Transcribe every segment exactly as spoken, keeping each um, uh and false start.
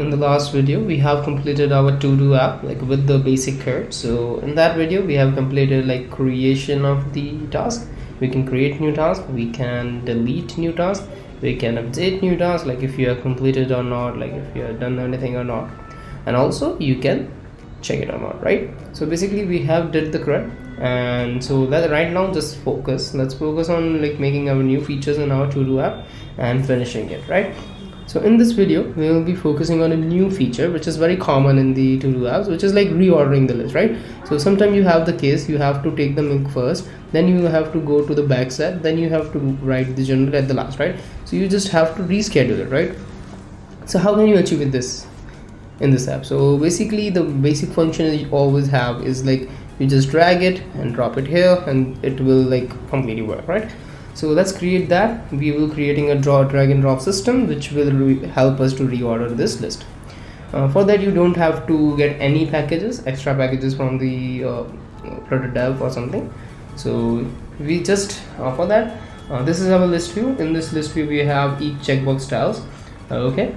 in the last video we have completed our to-do app like with the basic code. So in that video we have completed like creation of the task. We can create new task, we can delete new task, we can update new task, like if you have completed or not, like if you have done anything or not, and also you can check it or not, right? So basically we have did the CRUD, and so that right now just focus let's focus on like making our new features in our to-do app and finishing it, right? So in this video we will be focusing on a new feature which is very common in the to-do apps, which is like reordering the list, right? So sometimes you have the case you have to take the milk first, then you have to go to the back set, then you have to write the general at the last, right? So you just have to reschedule it, right? So how can you achieve it this in this app? So basically the basic function that you always have is like you just drag it and drop it here and it will like completely work, right? So let's create that. We will creating a draw drag and drop system which will help us to reorder this list. Uh, for that you don't have to get any packages, extra packages from the uh, Flutter dev or something. So we just uh, for that uh, this is our list view. In this list view we have each checkbox styles. Okay,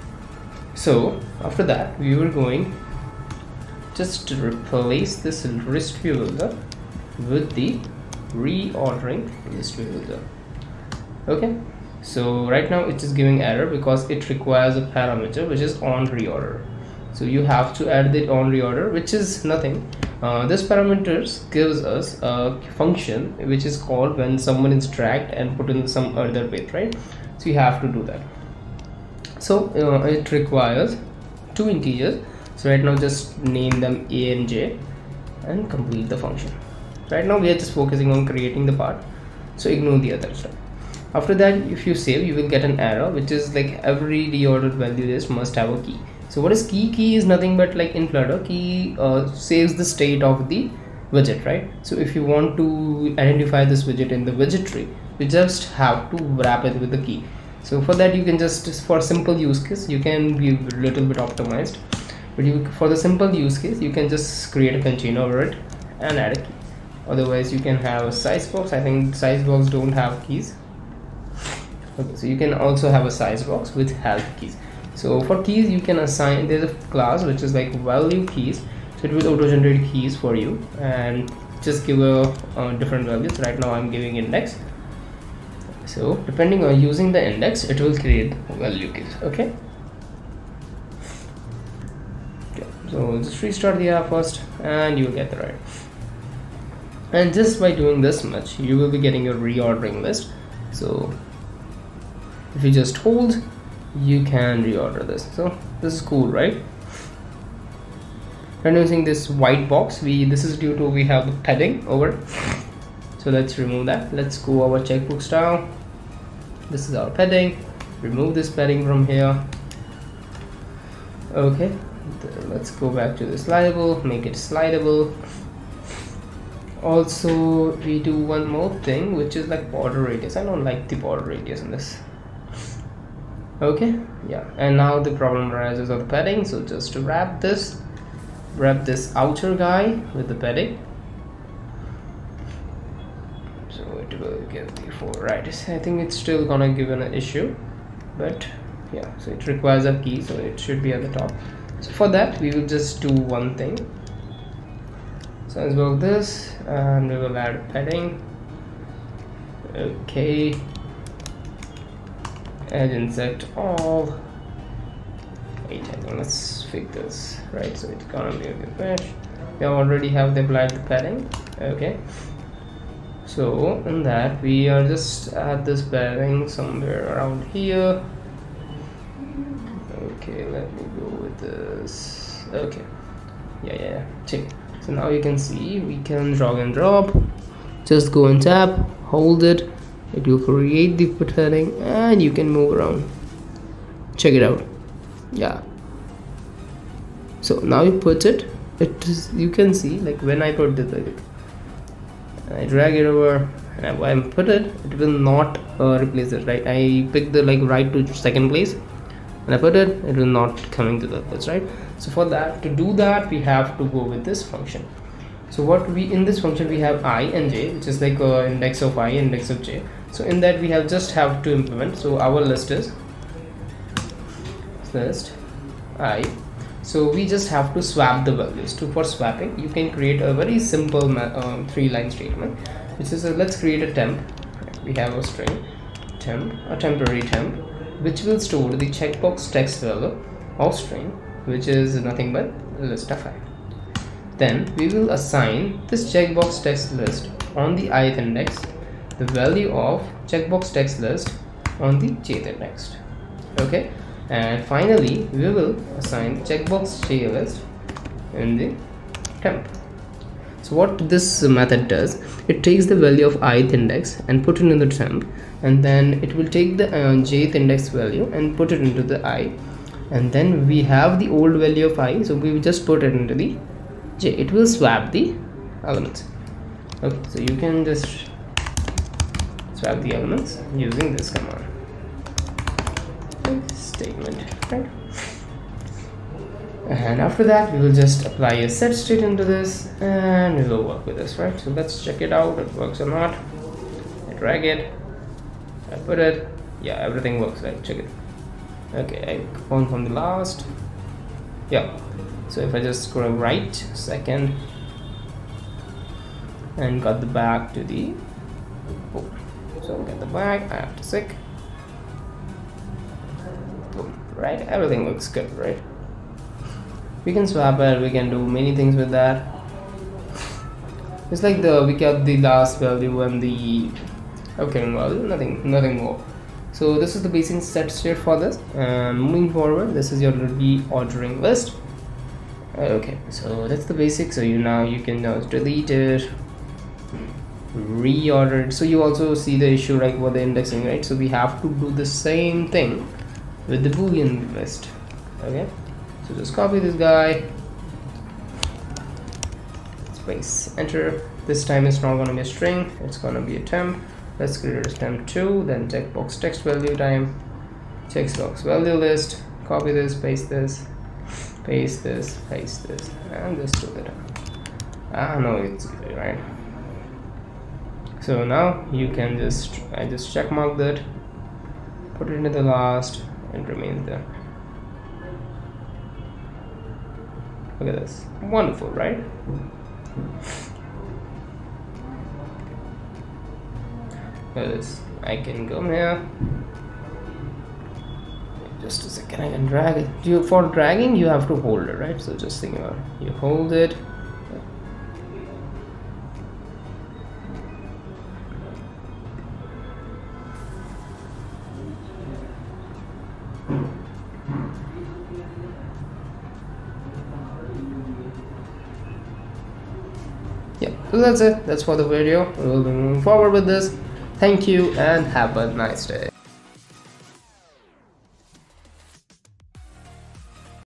so after that we were going just to replace this list view builder with the reordering list view builder. Okay, so right now it is giving error because it requires a parameter which is on reorder. So you have to add the on reorder, which is nothing. Uh, this parameters gives us a function which is called when someone is dragged and put in some other bit, right? So you have to do that. So uh, it requires two integers. So right now just name them A and J and complete the function. Right now we are just focusing on creating the part, so ignore the other stuff. After that if you save you will get an error which is like every reordered value list must have a key. So what is key? Key is nothing but like in Flutter key uh, saves the state of the widget, right? So if you want to identify this widget in the widget tree you just have to wrap it with the key. So for that you can just for simple use case you can be a little bit optimized, but you for the simple use case you can just create a container over it and add a key. Otherwise you can have a size box. I think size box don't have keys. Okay, so you can also have a size box with help keys. So for keys you can assign, there's a class which is like value keys, so it will auto generate keys for you and just give a uh, different values. Right now I'm giving index, so depending on using the index it will create value keys. Okay, okay. So just restart the app first and you will get the right. And just by doing this much you will be getting a reordering list. So if you just hold you can reorder this. So this is cool, right? And using this white box, we this is due to we have the padding over, so let's remove that. Let's go our checkbook style. This is our padding. Remove this padding from here. Okay, let's go back to the slidable, make it slidable. Also we do one more thing which is like border radius. I don't like the border radius in this. Okay, yeah, and now the problem arises of the padding. So just to wrap this wrap this outer guy with the padding, so it will give the four, right? I think it's still gonna give an issue, but yeah, so it requires a key, so it should be at the top. So for that we will just do one thing. So let's work this and we will add padding. Okay, and insert all. Wait, I think let's fix this, right? So it's gonna be a good mesh. We already have the applied the padding. Okay, so in that we are just add this padding somewhere around here. Okay, let me go with this. Okay, yeah, yeah, yeah. Check. So now you can see we can drag and drop. Just go and tap, hold it, it will create the padding and you can move around. Check it out. Yeah, so now you put it, it is, you can see like when I put this, like, I drag it over and I, when I put it, it will not uh, replace it, right? I pick the like right to second place and I put it, it will not coming to the place, right? So for that, to do that we have to go with this function. So what we in this function we have I and J, which is like uh, index of I, index of J. So in that we have just have to implement. So our list is list I. So we just have to swap the values. To for swapping, you can create a very simple um, three line statement, which is a, let's create a temp. We have a string temp, a temporary temp, which will store the checkbox text value of string, which is nothing but list of I. Then we will assign this checkbox text list on the ith index the value of checkbox text list on the jth index. Okay, and finally we will assign checkbox j list in the temp. So what this method does, it takes the value of ith index and put it in the temp, and then it will take the uh, jth index value and put it into the I, and then we have the old value of I, so we will just put it into the j. It will swap the elements. Okay, so you can just swap the elements using this command. Statement, right? And after that we will just apply a set state into this, and we will work with this, right? So let's check it out, it works or not. I drag it, I put it, yeah, everything works, right? Check it. Okay, I go on from the last, yeah. So if I just scroll right second and got the back to the boom. So get the back, I have to sick. Boom. Right, everything looks good, right? We can swap it, we can do many things with that. It's like the we got the last value and the okay value, nothing nothing more. So this is the basic set state for this, and moving forward, this is your reordering list. Okay, so that's the basic. So you now you can now delete it, reorder it. So you also see the issue like for the indexing, right? So we have to do the same thing with the boolean list. Okay, so just copy this guy, space, enter. This time it's not going to be a string, it's going to be a temp. Let's create a temp two, then checkbox text value time, checkbox value list, copy this, paste this, paste this, paste this, and just do it. Ah, no, it's easy, right? So now you can just, I just check mark that, put it into the last, and remains there. Look at this, wonderful, right? Look at this, I can go here. Just a second, I can drag it. You, for dragging you have to hold it, right? So just think about it. You hold it, yeah. So that's it, that's for the video. We will be moving forward with this. Thank you and have a nice day.